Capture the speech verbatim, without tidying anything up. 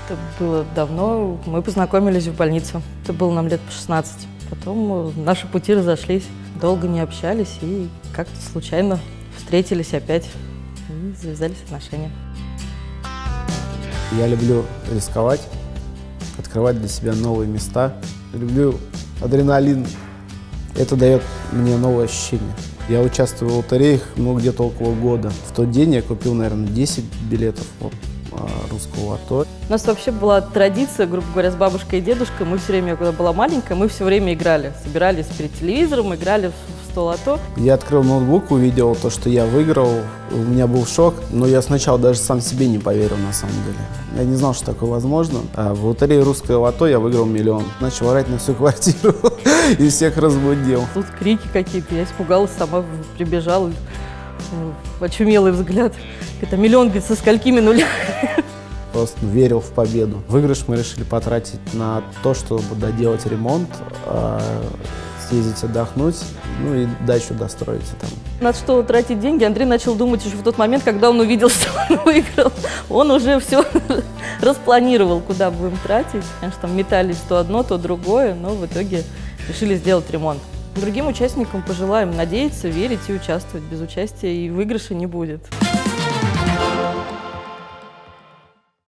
Это было давно. Мы познакомились в больнице. Это было нам лет по шестнадцать. Потом наши пути разошлись. Долго не общались и как-то случайно встретились опять и завязались отношения. Я люблю рисковать, открывать для себя новые места. Люблю адреналин. Это дает мне новые ощущения. Я участвую в лотереях, ну, где-то около года. В тот день я купил, наверное, десять билетов вот, русского лото. У нас вообще была традиция, грубо говоря, с бабушкой и дедушкой. Мы все время, когда была маленькая, мы все время играли. Собирались перед телевизором, играли в сто лото. Я открыл ноутбук, увидел то, что я выиграл. У меня был шок, но я сначала даже сам себе не поверил, на самом деле. Я не знал, что такое возможно. А в лотерее «Русское лото» я выиграл миллион. Начал орать на всю квартиру и всех разбудил. Тут крики какие-то, я испугалась, сама прибежала. Очумелый взгляд. Это миллион, говорит, со сколькими нулями? Просто верил в победу. Выигрыш мы решили потратить на то, чтобы доделать ремонт, съездить отдохнуть, ну и дачу достроить там. На что тратить деньги, Андрей начал думать еще в тот момент, когда он увидел, что он выиграл. Он уже все распланировал, куда будем тратить. Конечно, там метались то одно, то другое, но в итоге решили сделать ремонт. Другим участникам пожелаем надеяться, верить и участвовать. Без участия и выигрыша не будет.